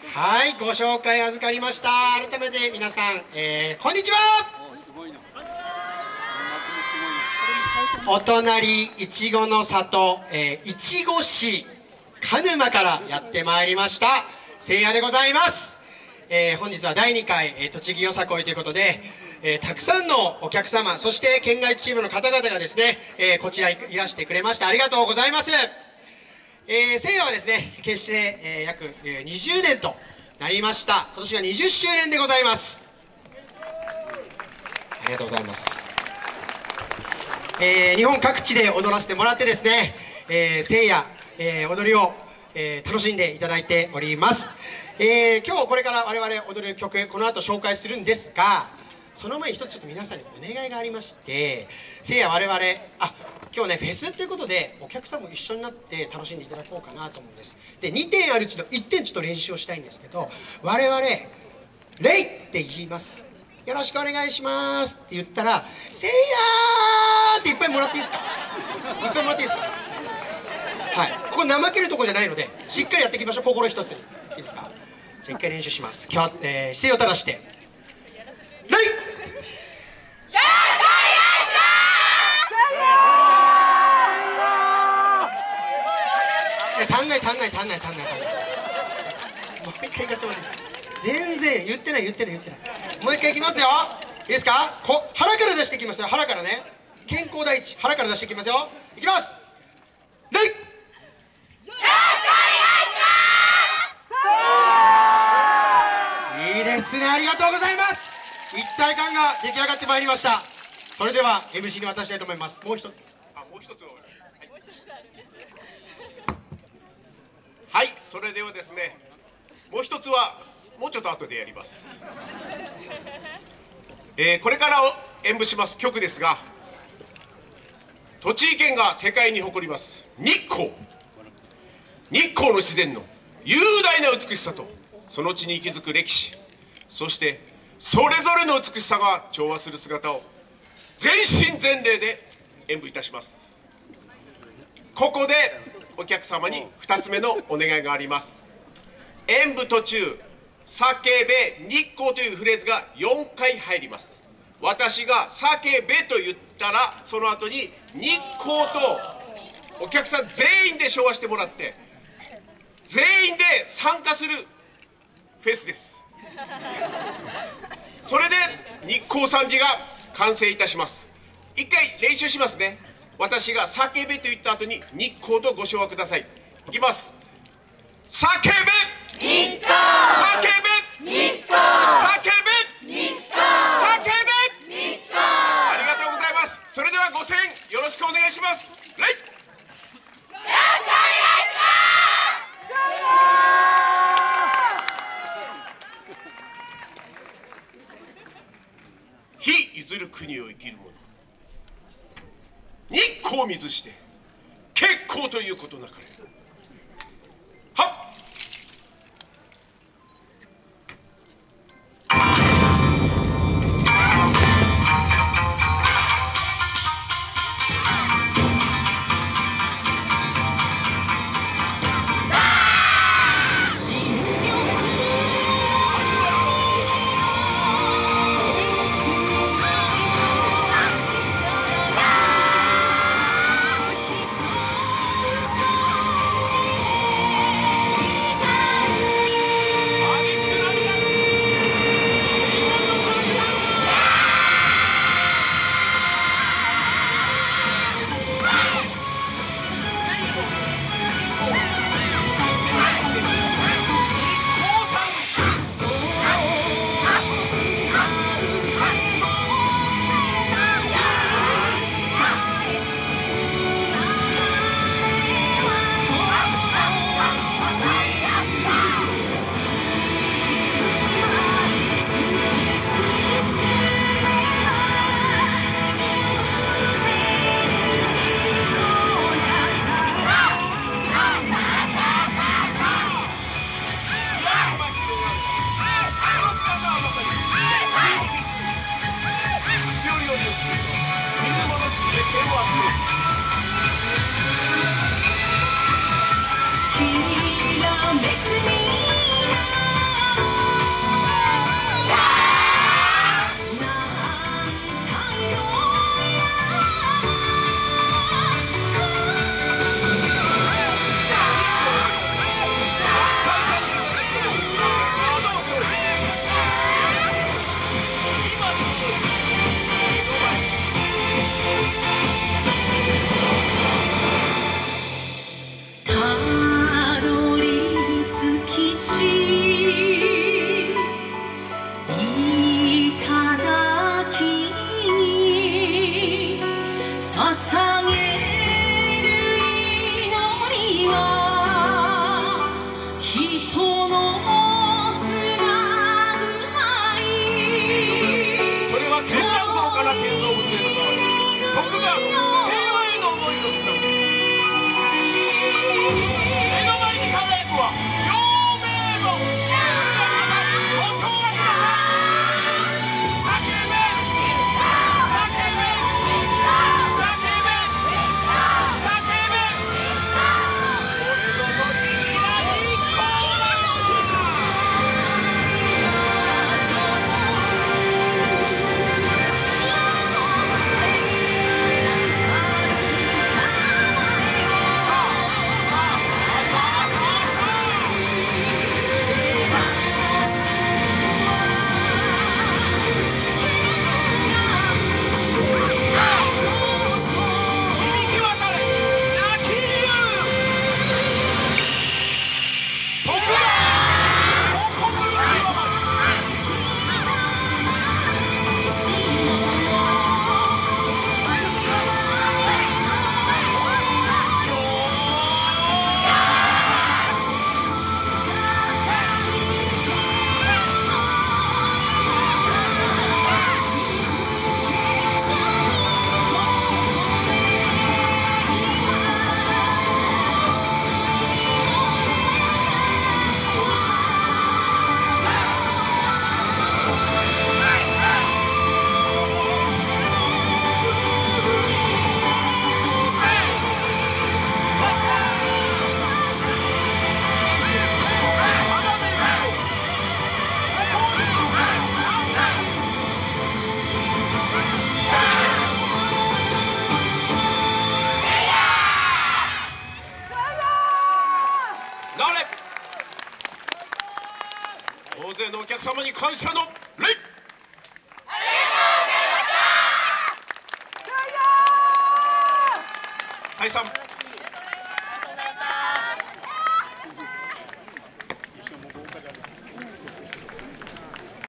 はい、ご紹介預かりました。改めて皆さん、こんにちは。お隣いちごの里、いちご市鹿沼からやってまいりましたせいやでございます。本日は第2回、栃木よさこいということで、たくさんのお客様、そして県外チームの方々がですね、こちらいらしてくれましてありがとうございます。せいやはですね、決して、約20年となりました。今年は20周年でございます。ありがとうございます。日本各地で踊らせてもらってですね、せいや、踊りを、楽しんでいただいております。今日これから我々踊る曲、この後紹介するんですが、その前に一つちょっと皆さんにお願いがありまして、せいや我々、今日ね、フェスということでお客さんも一緒になって楽しんでいただこうかなと思うんです。で、2点あるうちの1点ちょっと練習をしたいんですけど、我々レイって言います。よろしくお願いしますって言ったら、せいやーっていっぱいもらっていいですか？いっぱいもらっていいですか？はい、ここ怠けるとこじゃないのでしっかりやっていきましょう。心一つにいいですか？じゃあ一回練習します。今日は、姿勢を正してレイ。足んない。もう一回いかせてもらっていいですか？全然言ってない。もう一回いきますよ。いいですか？腹から出していきますよ。腹からね、健康第一、腹から出していきますよ。いきます。レイ。よろしくお願いします。いいですね、ありがとうございます。一体感が出来上がってまいりました。それでは MC に渡したいと思います。もう一つはい、それではですね、もう一つはもうちょっと後でやります。これから演舞します曲ですが、栃木県が世界に誇ります日光の自然の雄大な美しさと、その地に息づく歴史、そしてそれぞれの美しさが調和する姿を全身全霊で演舞いたします。ここでお客様に2つ目のお願いがあります。演舞途中、叫べ日光というフレーズが4回入ります。私が叫べと言ったら、その後に日光とお客さん全員で唱和してもらって、全員で参加するフェスです。それで日光賛美が完成いたします。一回練習しますね。私が叫べと言った後に日光とご唱和ください。いきます。叫べ日光、叫べ日光、叫べ日光、叫べ日光。ありがとうございます。それではご声援よろしくお願いします。レイ。よろしくお願いします。日譲る国を生きる者、日光を水して結構ということなかれ。はっ。 れ。大勢のお客様に感謝の礼。解散。